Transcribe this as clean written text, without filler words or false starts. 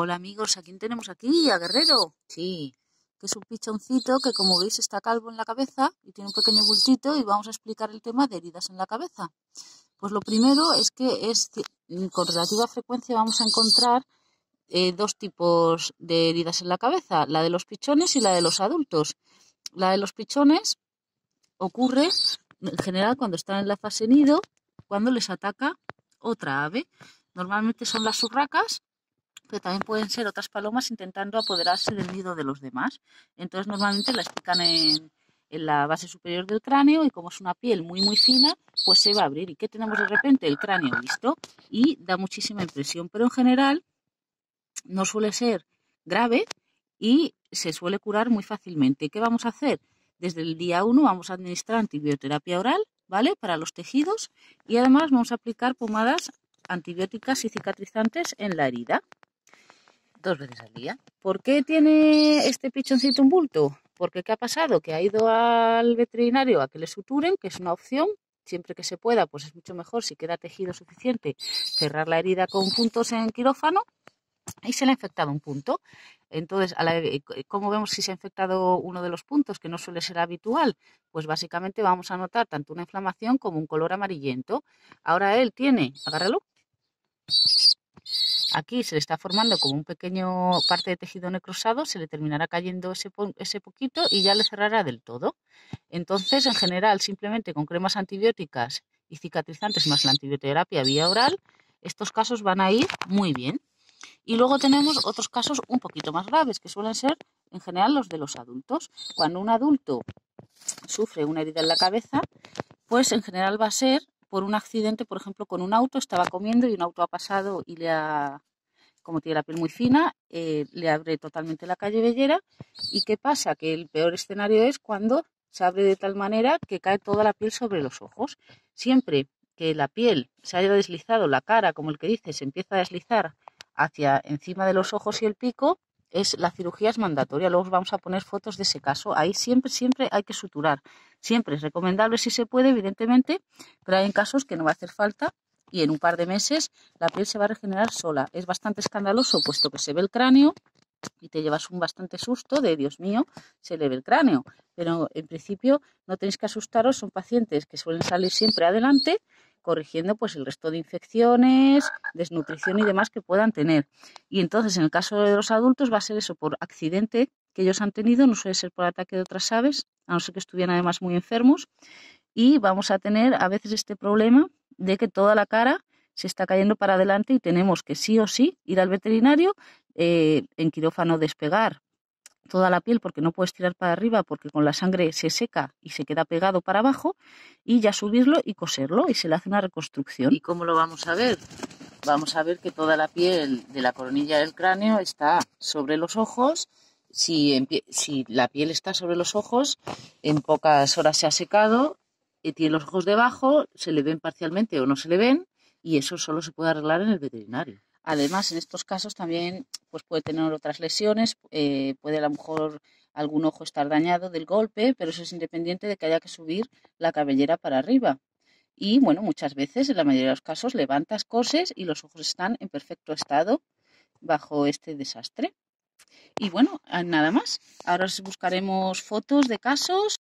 Hola amigos, ¿a quién tenemos aquí? ¿A Guerrero? Sí, que es un pichoncito que como veis está calvo en la cabeza y tiene un pequeño bultito y vamos a explicar el tema de heridas en la cabeza. Pues lo primero es que con relativa frecuencia vamos a encontrar dos tipos de heridas en la cabeza, la de los pichones y la de los adultos. La de los pichones ocurre en general cuando están en la fase nido, cuando les ataca otra ave. Normalmente son las urracas, pero también pueden ser otras palomas intentando apoderarse del nido de los demás. Entonces normalmente las pican en la base superior del cráneo y como es una piel muy fina, pues se va a abrir. ¿Y qué tenemos de repente? El cráneo listo y da muchísima impresión, pero en general no suele ser grave y se suele curar muy fácilmente. ¿Qué vamos a hacer? Desde el día 1 vamos a administrar antibioterapia oral, ¿vale? Para los tejidos y además vamos a aplicar pomadas antibióticas y cicatrizantes en la herida 2 veces al día. ¿Por qué tiene este pichoncito un bulto? Porque ¿qué ha pasado? Que ha ido al veterinario a que le suturen, que es una opción. Siempre que se pueda, pues es mucho mejor si queda tejido suficiente cerrar la herida con puntos en quirófano y se le ha infectado un punto. Entonces, ¿cómo vemos si se ha infectado uno de los puntos, que no suele ser habitual? Pues básicamente vamos a notar tanto una inflamación como un color amarillento. Ahora él tiene, agárralo, aquí se le está formando como un pequeño parte de tejido necrosado, se le terminará cayendo ese poquito y ya le cerrará del todo. Entonces, en general, simplemente con cremas antibióticas y cicatrizantes más la antibioterapia vía oral, estos casos van a ir muy bien. Y luego tenemos otros casos un poquito más graves, que suelen ser en general los de los adultos. Cuando un adulto sufre una herida en la cabeza, pues en general va a ser por un accidente, por ejemplo, con un auto, estaba comiendo y un auto ha pasado y como tiene la piel muy fina, le abre totalmente la cabellera. ¿Y qué pasa? Que el peor escenario es cuando se abre de tal manera que cae toda la piel sobre los ojos. Siempre que la piel se haya deslizado, la cara, como el que dice, se empieza a deslizar hacia encima de los ojos y el pico, la cirugía es mandatoria. Luego os vamos a poner fotos de ese caso. Ahí siempre hay que suturar. Siempre es recomendable si se puede, evidentemente, pero hay casos que no va a hacer falta y en un par de meses la piel se va a regenerar sola. Es bastante escandaloso puesto que se ve el cráneo y te llevas un bastante susto de Dios mío, se le ve el cráneo. Pero en principio no tenéis que asustaros, son pacientes que suelen salir siempre adelante corrigiendo pues el resto de infecciones, desnutrición y demás que puedan tener. Y entonces en el caso de los adultos va a ser eso por accidente que ellos han tenido, no suele ser por ataque de otras aves, a no ser que estuvieran además muy enfermos, y vamos a tener a veces este problema de que toda la cara se está cayendo para adelante y tenemos que sí o sí ir al veterinario, en quirófano despegar toda la piel porque no puedes tirar para arriba porque con la sangre se seca y se queda pegado para abajo y ya subirlo y coserlo y se le hace una reconstrucción. ¿Y cómo lo vamos a ver? Vamos a ver que toda la piel de la coronilla del cráneo está sobre los ojos. Si la piel está sobre los ojos, en pocas horas se ha secado, tiene los ojos debajo, se le ven parcialmente o no se le ven y eso solo se puede arreglar en el veterinario. Además, en estos casos también pues puede tener otras lesiones, puede a lo mejor algún ojo estar dañado del golpe, pero eso es independiente de que haya que subir la cabellera para arriba. Y bueno, muchas veces, en la mayoría de los casos, levantas, coses y los ojos están en perfecto estado bajo este desastre. Y bueno, nada más. Ahora os buscaremos fotos de casos.